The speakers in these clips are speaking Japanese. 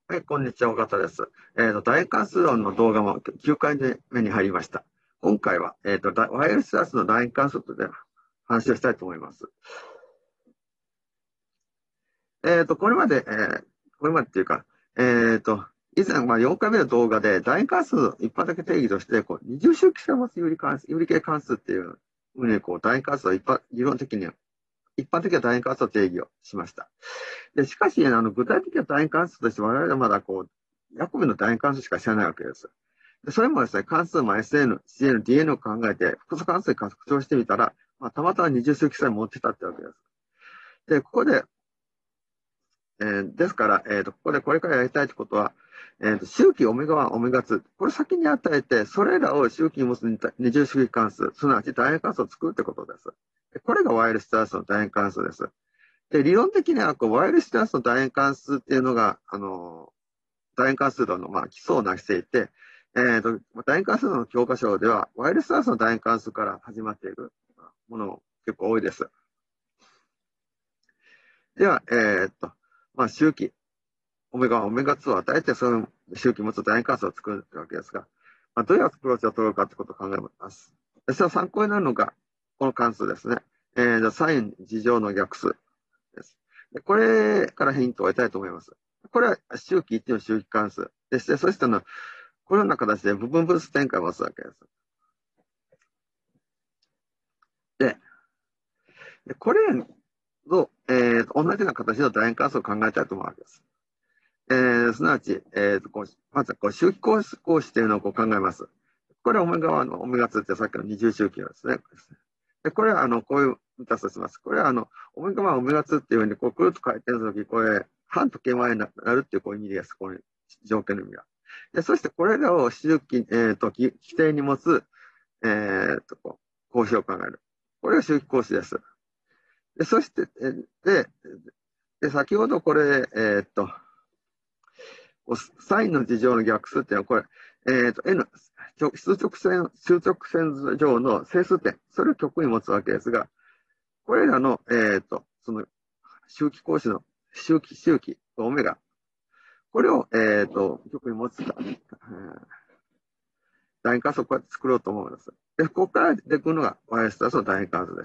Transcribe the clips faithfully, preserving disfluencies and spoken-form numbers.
はい、こんにちは、岡田です。えっ、と、大関数論の動画もきゅうかいめに入りました。今回は、えっ、と、だワイヤレスアースの大関数で話をしたいと思います。えっ、と、これまで、えーこれまでっていうか、えっ、と、以前、まあ、よんかいめの動画で、大関数の一般的定義として、こう、二重周期性を持つ有理関数、有理系関数っていうふうに、こう、大関数を一般、理論的に、一般的な大関数の定義をしました。で、しかし、あの、具体的な大関数として我々はまだこう、ヤコブの大関数しか知らないわけです。でそれもですね、関数も エスエヌ、シーエヌ、ディーエヌ を考えて、複素関数に拡張してみたら、まあ、たまたま二重周期さえ持ってたってわけです。で、ここで、えーですから、えーと、ここでこれからやりたいってことは、えーと、周期オメガワン、オメガツー、これ先に与えて、それらを周期に持つ二重周期関数、すなわち楕円関数を作るってことです。これがワイヤレスタースの楕円関数です。で、理論的にはこう、ワイヤレスタースの楕円関数っていうのが、あの楕円関数論の、まあ、基礎を成していて、えーと、楕円関数の教科書では、ワイヤレスタースの楕円関数から始まっているものも結構多いです。では、えーと、まあ、周期、オメガ、オメガツーを与えて、その周期を持つ楕円関数を作るわけですが、まあ、どういうアプローチを取るかということを考えます。それは参考になるのが、この関数ですね。えー、サイン事乗の逆数です。でこれからヒントを得たいと思います。これは周期いちの周期関数でして、そしての、このような形で部分分数展開を持つわけです。で、でこれの、えー、同じような形の楕円関数を考えたいと思うわけです。えー、すなわち、えー、とこうまずこう周期公式公式というのをこう考えます。これはオメガワンのオメガツーってさっきの二重周期ですね。でこれはあのこういう見たとします。これはあのオメガワン、オメガツーっていうふうにこうくるっと回転するとき、これ反時計回りになるっていうこういう意味です。こういう条件の意味が。でそしてこれらを周期、えー、と規定に持つ、えー、とこう公式を考える。これが周期公式です。でそして、で、で先ほどこれ、えー、っと、サインの事乗の逆数っていうのは、これ、えっ、ー、と、N、数直線、数直線上の整数点、それを極に持つわけですが、これらの、えっ、ー、と、その、周期格子の周期、周期、オメガ、これを、えっ、ー、と、極に持つか、楕円関数をこうやって作ろうと思うんです。で、ここから出てくるのが ワイエス たすの楕円関数です。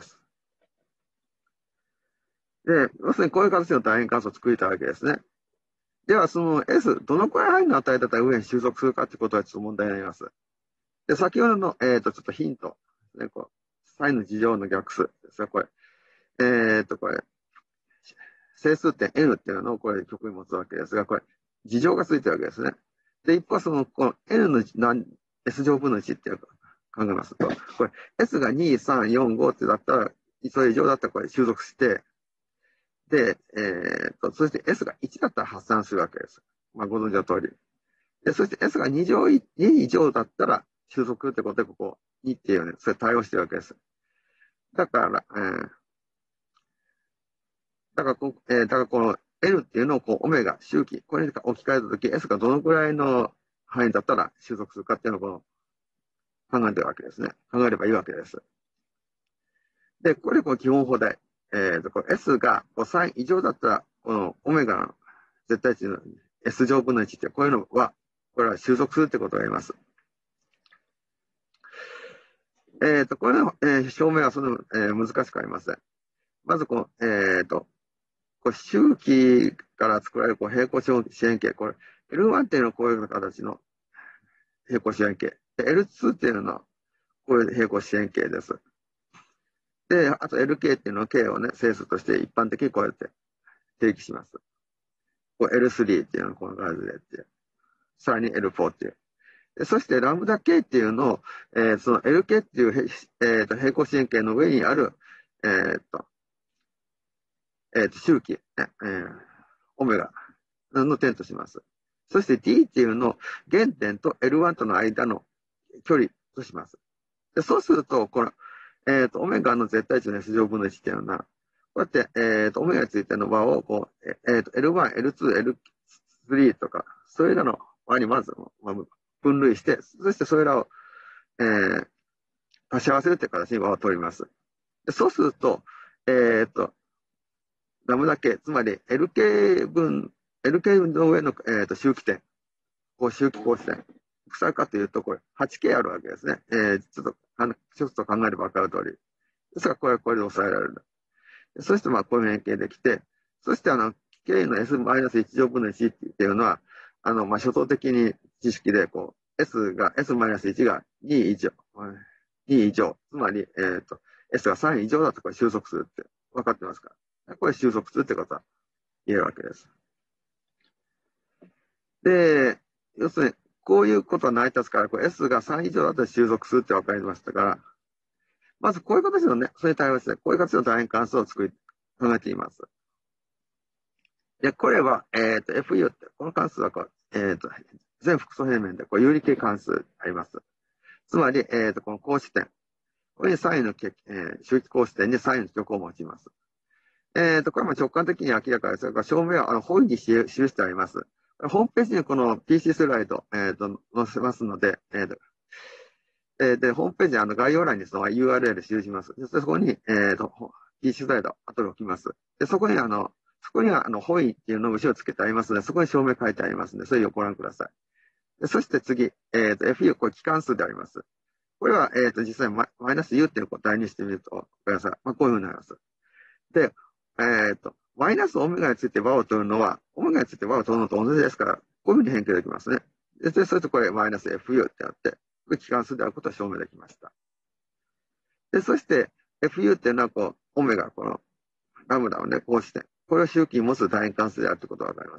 で、要するにこういう形の楕円関数を作りたいわけですね。では、その S、どのくらい範囲の値だったら上に収束するかということがちょっと問題になります。で、先ほどの、えっ、ー、と、ちょっとヒント、ね、こう、サインの事乗の逆数ですが、これ、えっ、ー、と、これ、整数点 N っていうのをこれ、極に持つわけですが、これ、事乗がついてるわけですね。で、一方、その、この N の S 乗分のいちっていうのを考えますと、これ、S がに、さん、よん、ごってだったら、それ以上だったらこれ収束して、で、えっ、ー、と、そして S がいちだったら発散するわけです。まあ、ご存知の通り。で、そして S がに乗、に以上だったら収束ってことで、ここにっていうね、それ対応してるわけです。だから、えー、だからこ、えー、だからこの N っていうのをこう、オメガ、周期、これに置き換えたとき、S がどのくらいの範囲だったら収束するかっていうのをこの考えてるわけですね。考えればいいわけです。で、これこう基本法で、えーと、これ S がさん以上だったら、このオメガの絶対値の S 乗分のいちって、こういうのは、これは収束するってことを言います。えっ、ー、と、これの、えー、証明はその、えー、難しくありません。まずこの、えっ、ー、と、こう周期から作られるこう平行四辺形、これ、エルワン っていうのはこういう形の平行四辺形。エルツー っていうのはこういう平行四辺形です。で、あと エルケー っていうのは K をね、整数として一般的にこうやって定義します。こう エルスリー っていうのはこの感じでって、さらに エルフォー っていう。でそしてラムダ K っていうのを、えー、その エルケー っていう、えー、と平行四辺形の上にある、えー、と、えー、と周期、えー、オメガの点とします。そして D っていうのを原点と エルワン との間の距離とします。でそうすると、この、えー、とオメガの絶対値の S 乗分のいちっていうのは、こうやって、えー、とオメガについての和をこう、えー、と エルワン、エルツー、エルスリー とか、それらの和にまず、まあ、分類して、そしてそれらを、えー、足し合わせるという形に和を取ります。でそうすると、えっ、ー、と、ラムダ K、つまり エルケー 分、 エルケー の上の、えっと、周期点、こう周期交視点。いくつあるかというと、これ はちケー あるわけですね。えー、ちょっと、あの、ちょっと考えれば分かる通り。ですから、これはこれで抑えられる。そして、まあ、こういう変形できて、そして、あの、K の エスマイナスいち 乗分のいちっていうのは、あの、まあ、初等的に知識で、こう、S が、エスマイナスいち がに以上、に以上、つまり、えっ、ー、と、S がさん以上だとこれ収束するって分かってますから。これ収束するってことは言えるわけです。で、要するに、こういうことは成り立つから、これ S がさん以上だと収束するって分かりましたから、まずこういう形のね、それに対応して、こういう形の楕円関数を作り、考えています。で、これは、えっ、ー、と、エフユー って、この関数はこう、えっ、ー、と、全複素平面で、こう、有理系関数あります。つまり、えっ、ー、と、この格子点。これにサインの、えー、周期格子点にサインの極を持ちます。えっ、と、これも直感的に明らかですが、証明は、あの、本に記してあります。ホームページにこの ピーシー スライド、えっ、と、載せますので、えっ、と、で、ホームページにあの概要欄にその ユーアールエル 記します。そこに、えっ、と、ピーシー スライド、後で置きます。で、そこにあの、そこには、あの、ホイっていうのを後ろつけてありますので、そこに証明書いてありますので、それをご覧ください。でそして次、えっ、と、エフユー、これ、機関数であります。これは、えっ、と、実際マ、マイナス U っていうのを代入してみると、ごめんなさい。まあ、こういうふうになります。で、えっ、と、マイナスオメガについて和を取るのは、オメガについて和を取るのと同じですから、こういうふうに変形できますね。で、それとこれ、マイナス エフユー ってあって、これ、機関数であることを証明できました。で、そして、エフユー っていうのは、こう、オメガ、この、ラムダをね、こうして、これを周期に持つ楕円関数であるということがわかります。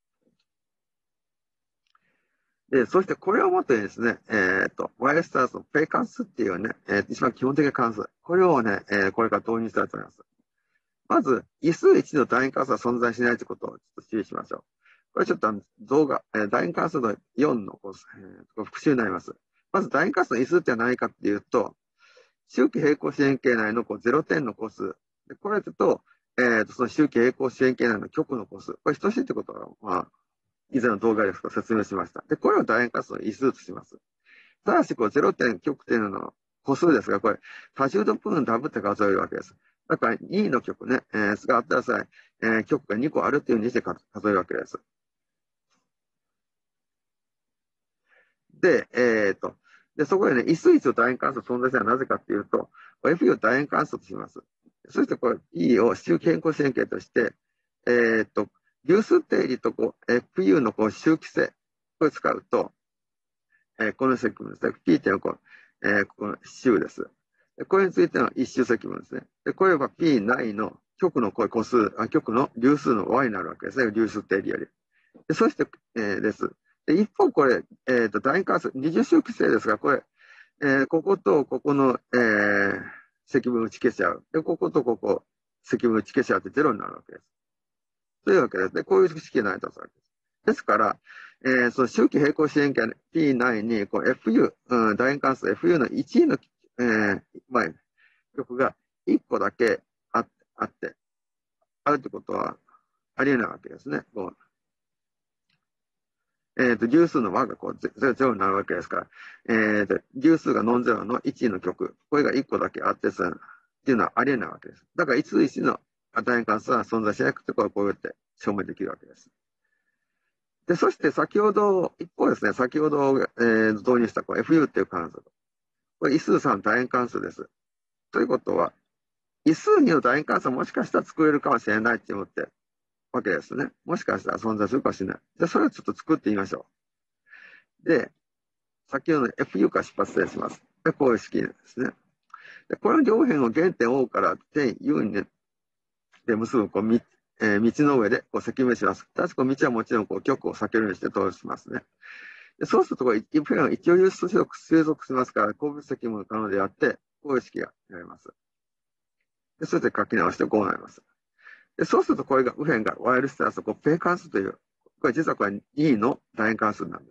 で、そしてこれをもとにですね、えっ、と、ワイヤレスタンスのペイ関数っていうね、えー、一番基本的な関数。これをね、えー、これから導入したいと思います。まず、異数いちの楕円関数は存在しないということをちょっと注意しましょう。これちょっと動画、えー、楕円関数のよんのこう、えー、復習になります。まず楕円関数の異数って何かっていうと、周期平行四辺形内のこうゼロ点の個数。でこれと、えー、とその周期平行四辺形内の極の個数。これ等しいってことは、まあ、以前の動画ですと説明しました。で、これを楕円関数の異数とします。ただし、こうゼロ点、極点の個数ですが、これ、多重度分ダブって数えるわけです。だから、にの極ね、えー、があったらさ、えー、極がにこあるっていうふうにして数えるわけです。で、えっ、ー、と、で、そこでね、異数一の楕円関数存在性はなぜかっていうと、エフユー を楕円関数とします。そして、これ、E を周期変更四辺形として、えっ、ー、と、流数定理とこう エフユー のこう周期性、これを使うと、えー、この積分ですね。P 点はこう、えー、この周です。これについての一周積分ですね。で、これは P 内の極のこう個数、あ極の流数の Y になるわけですね。流数定理より。でそして、えー、です。で一方、これ、えっ、ー、と、楕円関数、二重周期性ですが、これ、えー、こことここの、えー、積分打ち消し合う。で、こことここ、積分打ち消し合ってゼロになるわけです。というわけですね。こういう式が成り立つわけです。ですから、えー、その周期平行四辺形 P 内にこう エフユー、うん、楕円関数 エフユー のいちの、えーまあ、極がいっこだけああって、あるということはありえないわけですね。こうえーと、偶数の和がこうゼロ、ゼロになるわけですから、えーと、偶数がノンゼロのいちの極、これがいっこだけあってさ、っていうのはありえないわけです。だからいちいちの楕円関数は存在しなくて、こうこうやって証明できるわけです。で、そして先ほど、一方ですね、先ほど、えー、導入したこう エフユー っていう関数。これ、異数さん楕円関数です。ということは、異数にの楕円関数はもしかしたら作れるかもしれないって思ってわけですね。もしかしたら存在するかもしれない。じゃあ、それをちょっと作ってみましょう。で、先ほどの エフユー から出発します。で、こういう式ですね。で、この両辺を原点 O から点 U に、ね、で結ぶこう、えー、道の上でこう積明します。ただし、この道はもちろんこう極を避けるようにして通しますね。でそうすると、これ、一辺は一応有数収束しますから、鉱物積分可能であって、こういう式が得られます。で、それで書き直してこうなります。でそうすると、これが、右辺がワイヤレスタース、こう、ペイ関数という、これ実はこれにの楕円関数なんです。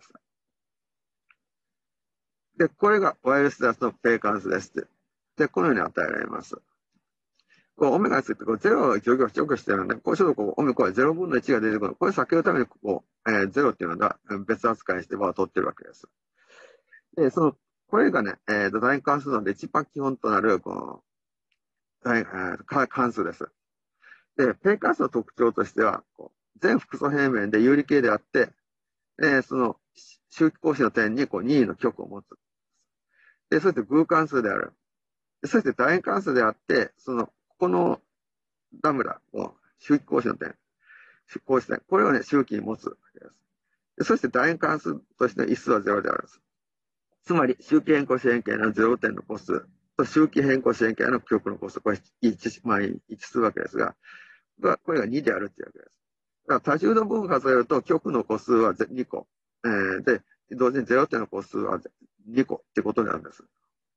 で、これがワイヤレスタースのペイ関数です。で、このように与えられます。こう、オメガについて、こう、ゼロを除去除去してるので、こう、ちょっとこう、オメガはゼロぶんのいちが出てくる。これを避けるために、ここ、えー、ゼロっていうのが別扱いして和を取ってるわけです。で、その、これがね、えっ、ー、と、楕円関数ので一番基本となる、この、楕円、えー、関数です。で、ペイ関数の特徴としては、こ全複素平面で有理系であって、えー、その周期格子の点にこう任意の極を持つ。で、そして偶関数である。そして楕円関数であって、その、ここのラムダを周期格子の点、格子点、これをね、周期に持つわけです。でそして楕円関数としての因数はゼロであるんです。つまり、周期変更四辺形のゼロ点の個数と周期変更四辺形の極の個数、これ一致、まあ、一致するわけですが、これがにであるっていうわけです。だから多重の分数えると、極の個数はにこ、えー、で、同時にゼロ点の個数はにこってことになるんです。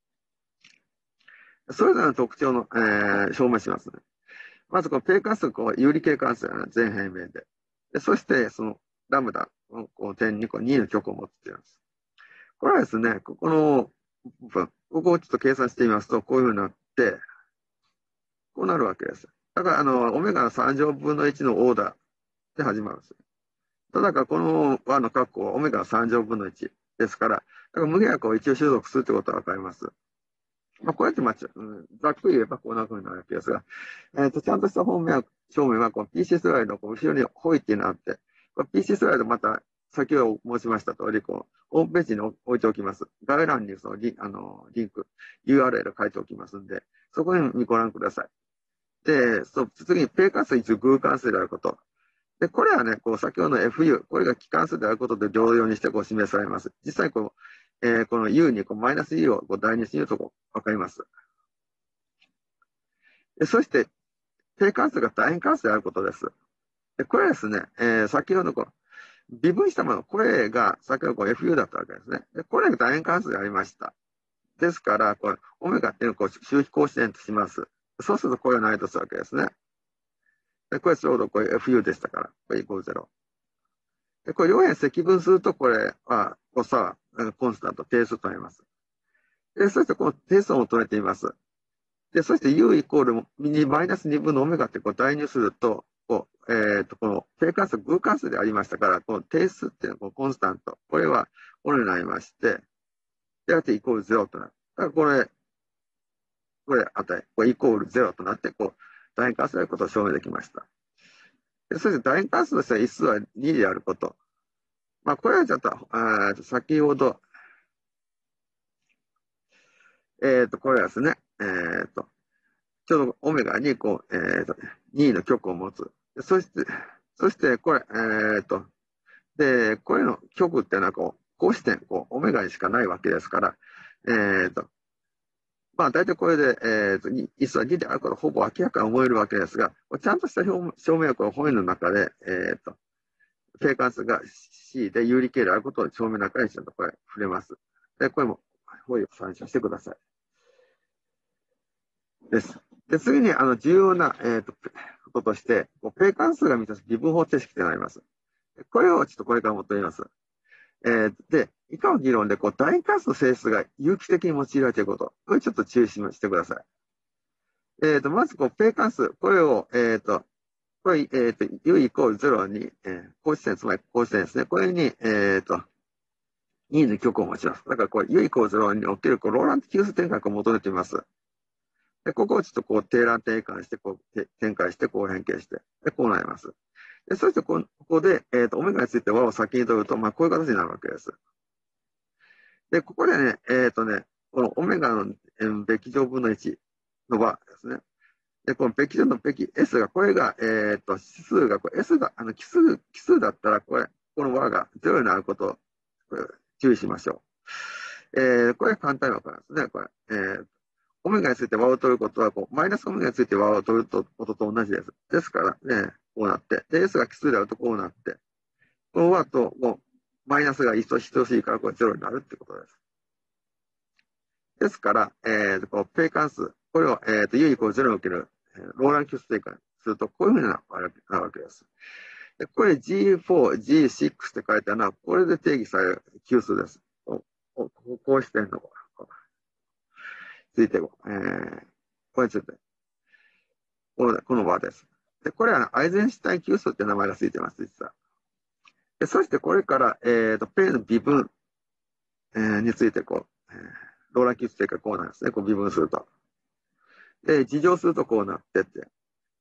それぞれの特徴の、えー、証明しますね。まず、このペイ関数、こう、有理系関数が、ね、全平面で。でそして、その、ラムダのこう点にこうにの極を持つっていうんです。これはですね、ここの部分、ここをちょっと計算してみますと、こういうふうになって、こうなるわけです。だから、あの、オメガのさん乗分のいちのオーダーで始まるんです。ただから、この和の括弧はオメガのさん乗分のいちですから、だから無限約を一応収束するってことはわかります。まあ、こうやってまち、うん、ざっくり言えばこんな風になるわけですが、えっ、ー、と、ちゃんとした方面は、正面はこう ピーシー スライドのこう後ろにホイっていうのがあって、こ ピーシー スライドまた先ほど申しました通り、こう、ホームページに置いておきます。概要欄にそのリあのリンク、ユーアールエル 書いておきますんで、そこにご覧ください。で、そう、次に、ペイ関数いち偶関数であること。で、これはね、こう、先ほどの エフユー、これが帰関数であることで同様にしてこう示されます。実際こう、えー、この U にこうマイナス U をこう代入するとこうわかります。でそして、定関数が楕円関数であることです。でこれはですね、えー、先ほどこう微分したもの、これが先ほどこう エフユー だったわけですね。でこれが楕円関数でありました。ですから、これ、オメガっていうのをこう周期格子点とします。そうするとこれが成り立つわけですね。でこれちょうどこれ エフユー でしたから、これイコールゼロ。でこれ両辺積分すると、これは、誤差はコンスタント、定数となります。でそしてこの定数を求めています。で、そして U イコールにマイナスにぶんのオメガってこう代入すると、こう、えっ、ー、と、この定関数、偶関数でありましたから、この定数っていうのはこうコンスタント。これは、このようになりまして、で、あとイコールゼロとなる。だからこれ、これ値、これイコールゼロとなって、こう、楕円関数であることを証明できました。でそして楕円関数としては因数はにであること。まあ、これはちょっと、あ先ほど、えっ、ー、と、これはですね、えっ、ー、と、ちょうどオメガにこう、えっ、ー、と、にの極を持つ。そして、そしてこれ、えっ、と、で、これの極っていうのはこう、格子点、こう、オメガにしかないわけですから、えっ、と、まあ大体これで、えっ、と、因数はにであることほぼ明らかに思えるわけですが、ちゃんとした証明はこの本の中で、えっ、と、定関数が C で有理系であることを証明の中にちゃんとこれ触れます。で、これも本を参照してください。です。で、次に、あの、重要な、えっ、と、こととして、定関数が満たす微分方程式となります。これをちょっとこれから求めます。えー、で、以下の議論で、こう、楕円関数の整数が有機的に用いられていること、これちょっと注意してください。えっ、ー、と、まず、こう、定関数、これを、えっ、ー、と、これ、えっ、ー、と、u イコールゼロに、えー、格子線、つまり格子線ですね。これに、えっ、と、にの極を持ちます。だから、これ、u イコールゼロにおける、こう、ローラント級数展開を求めてみます。で、ここをちょっとこう、定欄転換して、こう、展開して、こう変形して、で、こうなります。で、そしてこ、ここで、えっ、ー、と、オメガについて和を先に取ると、まあ、こういう形になるわけです。で、ここでね、えっ、ー、とね、このオメガの、えー、べき乗分のいちの和ですね。で、このべき乗のべき S が、これが、えっ、ー、と、指数が、これ S が、あの、奇数、奇数だったら、これ、この和がゼロになることを、これ注意しましょう。えー、これ簡単にわかりますね、これ。えー、オメガについて和を取ることは、こう、マイナスオメガについて和を取ることと同じです。ですからね、こうなって、で、S が奇数であるとこうなって、この和と、もう、マイナスが等しいから、これゼロになるってことです。ですから、えー、こう、ペイ関数、これを、えー、と、U イコールゼロにおける、えー、ローラン級数定換すると、こういうふうになるわけです。でこれ ジーフォー、ジーシックス って書いてあるのは、これで定義される級数です。こうしてんの。ついてこう、えー、これについて、このこの和です。で、これはアイゼンシュタイン級数って名前がついてます、実は。でそしてこれから、えー、と、ペイの微分、えー、についてこう、えー、ローラン級数定換こうなんですね。こう微分すると。で、事乗するとこうなってって。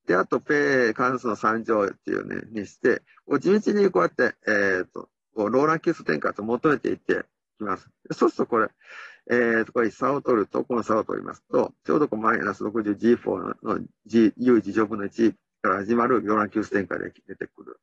で、あと、ペ関数のさん乗っていうね、にして、こう地道にこうやって、えっと、こうローラン級数転換を求めていってきます。そうするとこれ、えっと、これ差を取ると、この差を取りますと、ちょうどこうマイナス ろくじゅうジーフォー の G、U 次乗分のいちから始まるローラン級数転換で出てくる。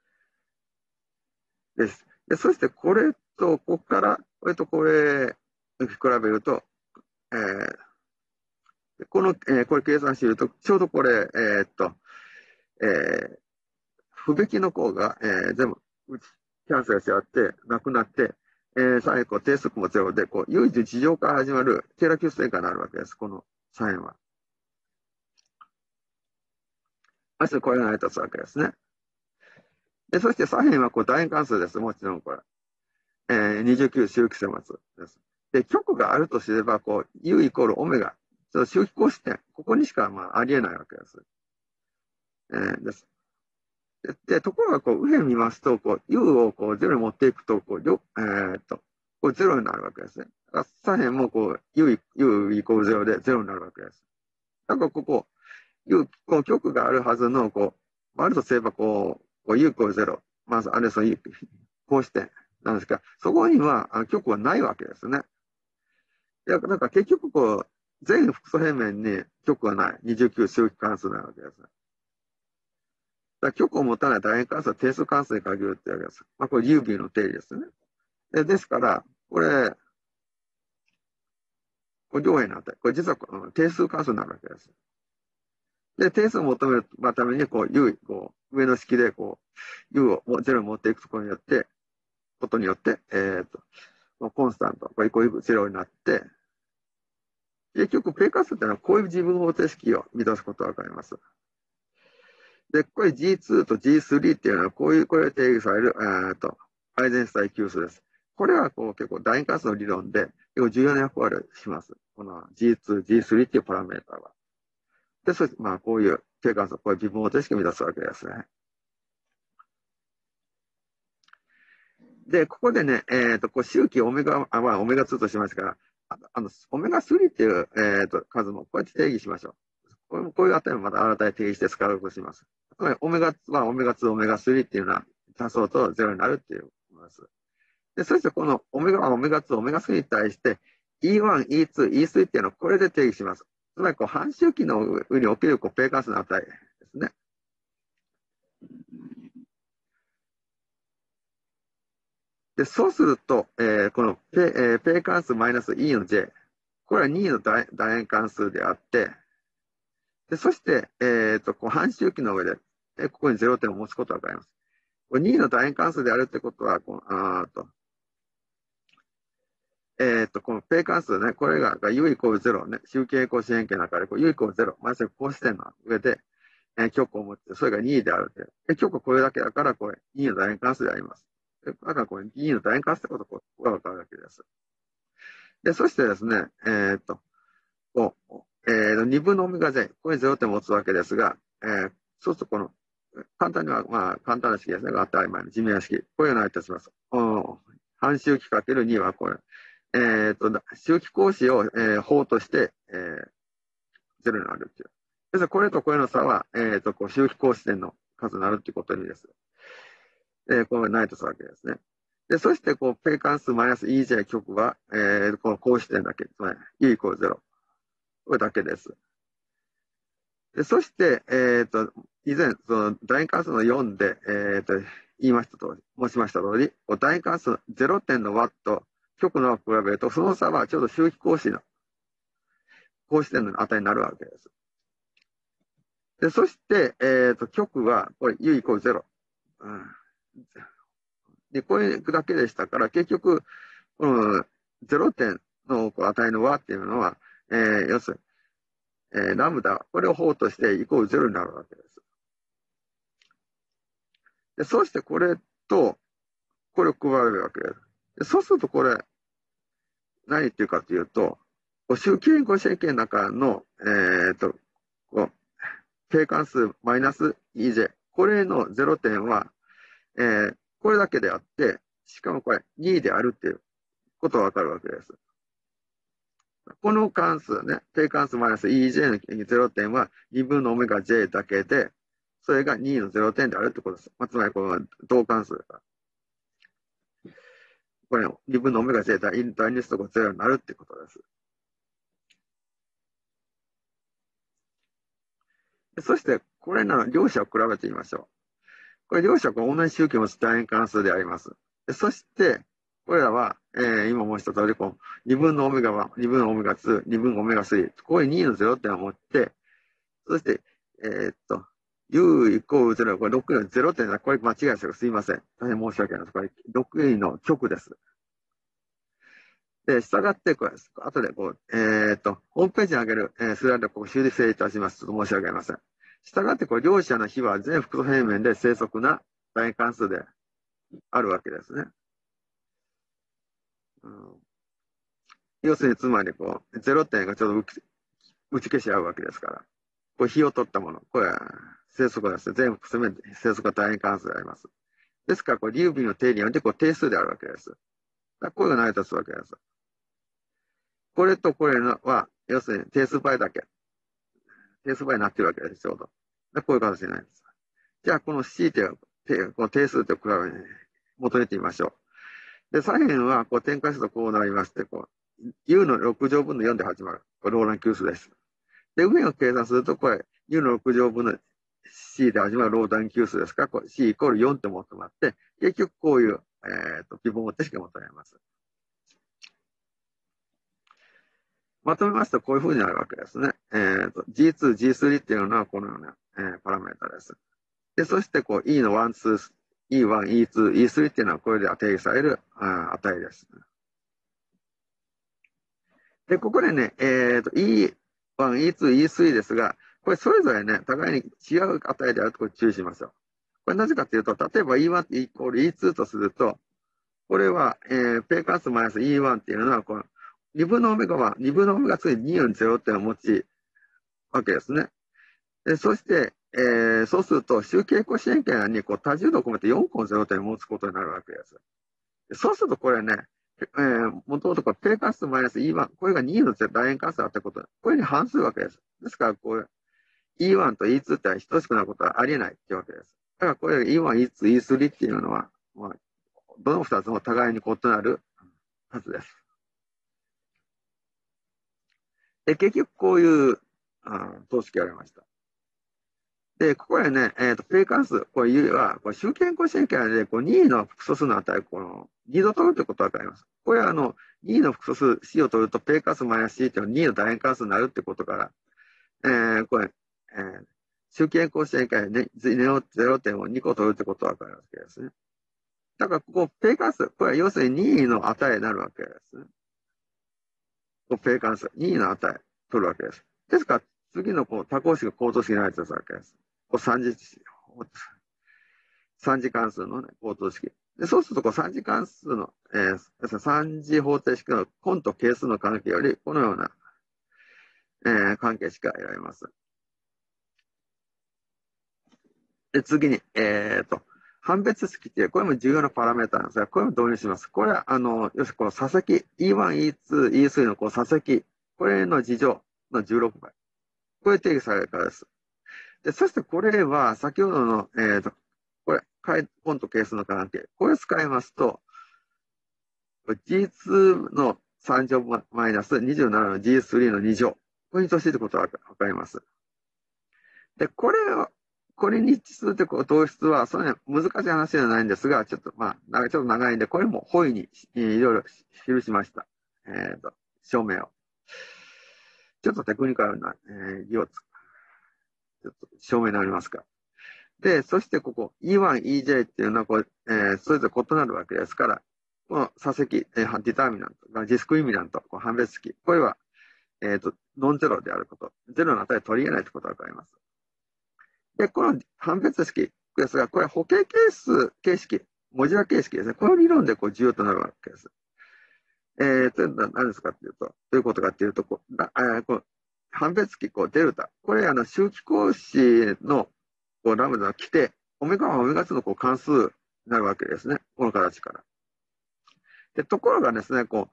です。で、そしてこれと、ここから、これとこれ、比べると、えーこの、えーこれ計算していると、ちょうどこれ、えーっと、えー不べきの項が、えー全部キャンセルし合って、なくなって、えー、最後、定数もゼロで、こう、唯一地上から始まるテーラ級数転換になるわけです、この左辺は。明日これが成り立つわけですね。で、そして左辺はこう楕円関数です、もちろんこれ。えー、にじゅうきゅう周期線末です。で、極があるとすれば、こう、U イコールオメガ。その周期公式点、ここにしかまあありえないわけです。えー、です。で、ところが、こう、右辺見ますと、こう、U をこう、ゼロに持っていくと、こう、よえー、っと、こう、ゼロになるわけですね。左辺も、こう、U、U イコールゼロでゼロになるわけです。だから、ここ、U、こう、極があるはずの、こう、あるとすれば、こう、こう U イコールゼロ。まず、あれ、その、公式点なんですが、そこには、極はないわけですね。いや、なんか結局、こう、全複素平面に極はない。にじゅうきゅう周期関数なわけです。だ極を持たない楕円関数は定数関数に限るってわけです。まあ、これ、ユービーの定理ですね。でですから、これ、これ両辺の値。これ実は定数関数になるわけです。で、定数を求めるために、こう、U、こう、上の式で、こう、U をゼロに持っていくことによって、ことによって、えっ、と、コンスタント、これイコールゼロになって、結局、ペイ関数っていうのはこういう自分方程式を満たすことがわかります。で、これ ジーツー と ジースリー っていうのは、こういう、これで定義される、えっと、アイゼンスタイ級数です。これは、こう、結構、楕円関数の理論で、結構重要な役割をします。この ジーツー、ジースリー っていうパラメーターは。で、そして、まあ、こういう、ペイ関数、こういう自分方程式を満たすわけですね。で、ここでね、えっと、こう、周期オメガワン、オメガツーとしますから、ああの、オメガスリーっていう、えっと、数も、こうやって定義しましょう。こうこういう値もまた新たに定義して使うとします。つまり、オメガワン、オメガツー、オメガスリーっていうのは、足そうとゼロになるっていうことです。で、そしてこのオメガワン、オメガツー、オメガスリーに対して、イーワン、イーツー、イースリー っていうのをこれで定義します。つまり、こう、半周期の上に起きるこうペイ関数の値ですね。で、そうすると、えー、このペイ、えー、ペイ関数マイナス E の J、これはにの楕円関数であって、でそして、えー、とこう半周期の上で、えー、ここにゼロ点を持つことがわかります。これにの楕円関数であるってことは、このあーとえー、とこのペイ関数ね、これが U イコールゼロね、集計項四辺形の中でこう U イコールゼロ、まさに公式点の上で、えー、極を持って、それがにであるって。極はこれだけだから、これにの楕円関数であります。だからこれにの楕円関数ってことがわかるわけです。で、そしてですね、えー、と、こう、えー、にぶんのオメガ J、これゼロ点を持つわけですが、えー、そうするとこの、簡単には、まあ、簡単な式ですね。当たり前の地味な式。こういうのをいたします。半周期かけるには、これ、えっ、と、周期格子を、えー、法として、えー、ゼロになるっていう。ですからこれとこれの差は、えっ、と、こう周期格子点の数になるっていうことにです。えー、これないとするわけですね。で、そして、こう、ペイ関数マイナス イージェー 極は、えー、この格子点だけ、つまり U イコールゼロ。これだけです。でそして、えっ、と、以前、その、楕円関数のよんで、えっ、と、言いましたと申しました通り、楕円関数ゼロ点の和と極の和と比べると、その差はちょうど周期格子の、格子点の値になるわけです。で、そして、えっ、と、極は、これ U イコールゼロ。うん、で、これだけでしたから、結局、このゼロ点の値の和っていうのは、えー、要するに、えー、ラムダ、これを法としてイコールゼロになるわけです。で、そしてこれと、これを加えるわけです。でそうするとこれ、何言ってるかというと、周期変更整形の中の、えっ、と、こう、定関数マイナス イージェー、これのゼロ点は、えー、これだけであって、しかもこれにであるっていうことがわかるわけです。 この関数ね、定関数マイナス イージェー のゼロ点はにぶんのオメガ J だけで、それがにのゼロ点であるってことです。まあ、つまりこの同関数だから。これにぶんのオメガ J 対インターニストがゼロになるってことです。そして、これらの両者を比べてみましょう。これ両者は同じ周期を持つ楕円関数であります。そして、これらは、えー、今申した通り、こう、にぶんのオメガいち、にぶんのオメガに、にぶんのオメガさん、ここににのゼロ点を持って、そして、えー、っと、U イコールゼロ、これろくいのゼロ点だ。これ間違いですよ。すいません。大変申し訳ないです。これろくいの極です。で、従って、これ、後でこう、えー、っと、ホームページに上げる、えー、スライドをこう修正いたします。ちょっと申し訳ありません。従って、これ、両者の比は全複素平面で正則な楕円関数であるわけですね。うん、要するに、つまり、こう、ゼロ点がちょうど打ち消し合うわけですから。これ、比を取ったもの。これは正則ですね。全複素平面で正則な楕円関数であります。ですから、これ、リュービンの定理によって、こう、定数であるわけです。これが成り立つわけです。これとこれは、要するに定数倍だけ。定数倍になってるわけです、ちょうど。こういう形になります。じゃあ、この C という、この定数と比べ、求めてみましょう。で、左辺はこう展開するとこうなりまして、こう U のろく乗分のよんで始まる。これローラン級数です。で、上を計算すると、これ U のろく乗分の C で始まるローラン級数ですから、これ C イコールよんって求まって、結局こういう、えー、とピボン程式が求めます。まとめますと、こういうふうになるわけですね。えー、と ジーツー、ジースリー っていうのはこのような、えー、パラメータです。で、そしてこう E のいち、に、イーワン、イーツー、イースリー っていうのはこれで定義されるあ値です。で、ここでね、えー、と イーワン、イーツー、イースリー ですが、これそれぞれね、互いに違う値であるところ注意しましょう。これなぜかというと、例えば イーワン イコール イーツー とすると、これは、えー、ペイ関数マイナス イーワン っていうのは、このにぶんのオメガはにぶんのオメガつにによんゼロ点を持ち、わけですね。でそして、えー、そうすると、集計コシエンケンにこう多重度を込めてよん個のゼロ点を持つことになるわけです。そうすると、これね、えー、もともとこれ、定関数マイナス イーワン、これがにの楕円関数だったこと、これに反するわけです。ですから、こう、イーワン と イーツー って等しくなることはありえないっていうわけです。だから、これ イーワン、イーツー、イースリー っていうのは、まあ、どのふたつも互いに異なるはずです。で、結局、こういうあ等式がありました。で、ここでね、えっ、ー、と、定関数、これは、これ集計コシエンケンで、こう、にの複素数の値、この、に度取るということがわかります。これは、あの、にの複素数 C を取ると、定関数マイナス C というのはにの楕円関数になるってことから、えー、これ、えー、集計コシエンケンでゼロ点をに個取るってことがわかるわけですね。だから、ここ、定関数、これは要するににの値になるわけですね。こ定関数、にの値取るわけです。ですから、次のこう多項式が高等式になりつつあるわけです。こう三次、三次関数の、ね、高等式。でそうすると、こう三次関数の、えー、三次方程式の根と係数の関係より、このような、えー、関係しか得られます。で、次に、えっ、ー、と、判別式っていう、これも重要なパラメータなんですが、これも導入します。これは、あの、要するにこの差積、イーワン、イーツー、イースリー のこう差積、これの次乗のじゅうろくばい。これ定義されるからです。で、そしてこれは、先ほどの、えっ、ー、と、これ、根と係数の関係。これを使いますと、ジーツー のさん乗マイナスにじゅうななの ジースリー のに乗。これに等しいということがわかります。で、これを、これに一致するという導出は、そんな難しい話ではないんですが、ちょっとまあ、ちょっと長いんで、これも本意にいろいろ記しました。えっ、ー、と、証明を。ちょっとテクニカルな、えー、技をちょっと証明になりますか。で、そしてここ イーワン、イージェー っていうのはこう、えー、それぞれ異なるわけですから、この差積、えー、ディターミナント、ディスクリミナント、こう判別式、これは、えっ、ー、と、ノンゼロであること、ゼロの値取り得ないということがわかります。で、この判別式ですが、これは補形係数形式、モジュラ形式ですね。この理論でこう重要となるわけです。えー、というのは何ですかというと、どういうことかというと、こうあこう判別式、こうデルタ、これ、あの周期格子のこうラムダの規定、オメガはオメガツーのこう関数になるわけですね。この形から。でところがですね、こ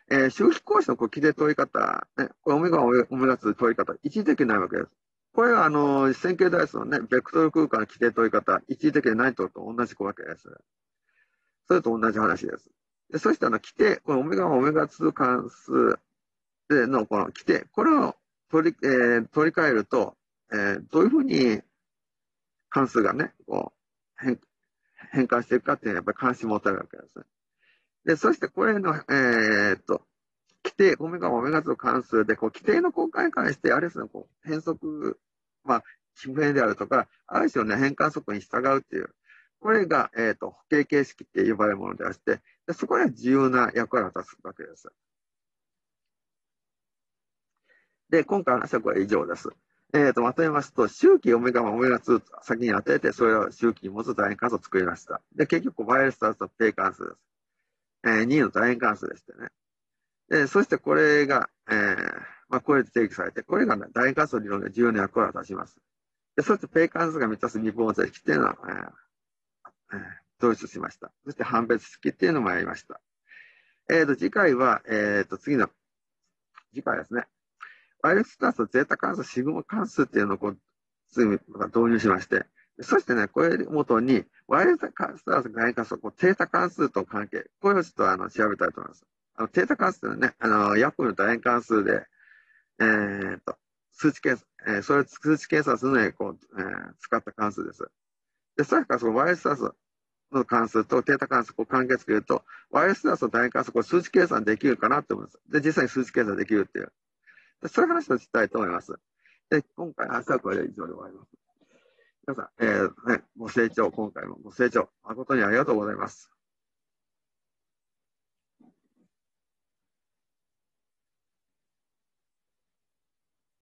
えー、周期格子のこう規定取り方、ね、これオメガ、オメガツー取り方、一時的にないわけです。これは、あの、線形代数のね、ベクトル空間の規定取り方、一時的にないとと同じわけです。それと同じ話です。でそして、あの、規定、このオメガワン、オメガツー関数でのこの規定、これを取り、えー、取り替えると、えー、どういうふうに関数がね、こう変、変換していくかっていうのはやっぱり関心持たれるわけです。で、そしてこれの、えー、っと、規定、オメガ、オメガツー関数で、こう、規定の交換に関して、あれですね、こう、変則、まあ、奇変であるとか、ある種の、ね、変換則に従うっていう、これが、えっ、と、補形形式って呼ばれるものであって、でそこは重要な役割を果たすわけです。で、今回の話はこれ以上です。えっ、と、まとめますと、周期オメガワン、オメガツー先に当てて、それを周期に持つ楕円関数を作りました。で、結局、バイアスターと定関数です。えー、にの楕円関数でしてね。で、そしてこれが、えー、まあ、これで定義されて、これが、ね、楕円関数の理論で重要な役割を果たします。で、そして定関数が満たす二分積っていうのは、えーえー、導出しました。そして判別式っていうのもやりました。えっ、ー、と、次回は、えっ、ー、と、次の、次回ですね。ワイルスターとゼータ関数、シグマ関数っていうのをこう、次に導入しまして、そしてね、これをもとに、ワイルスターと楕円関数をこう、テータ関数と関係、これをちょっとあの調べたいと思います。あの、テータ関数はね、あの、ヤフーの楕円関数で、えー、と、数値計算、えー、それを数値計算するのにこう、えー、使った関数です。で、それからそのワイヤレスタスの関数とデータ関数を関係付けると、ワイヤレスタスの楕円関数、これ数値計算できるかなと思います。で、実際に数値計算できるっていう。でそういう話をしたいと思います。で、今回の話はこれで以上で終わります。皆さん、えーね、ご清聴、今回もご清聴、誠にありがとうございます。